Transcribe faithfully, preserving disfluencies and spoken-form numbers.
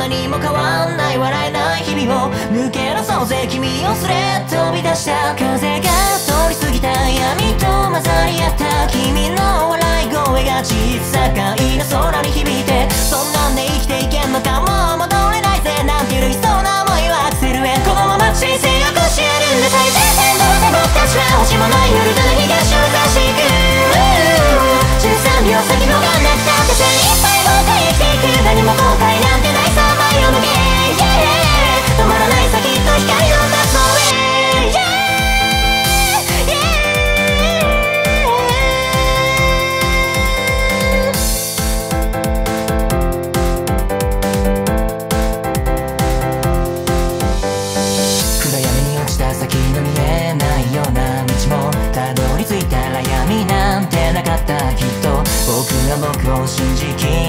何も変わんない笑えない日々を抜け出そうぜ君をすれ飛び出した風が通り過ぎた闇と混ざり合った君の笑い声が小さかいな空に響いてそんなんで生きていけんのかもう戻れないぜなんて揺るぎそうな思いはアクセルへこのまま人生を越しやるんだ最前線どうせ僕たちは星もない夜だ東を指していくじゅうさんびょう先のがなくたって精一杯僕は生きていく何も後悔なんてないさ前を向け、yeah、止まらない先っと光のマスの上、yeah先の見えないような道もたどり着いたら闇なんてなかったきっと僕は僕を信じき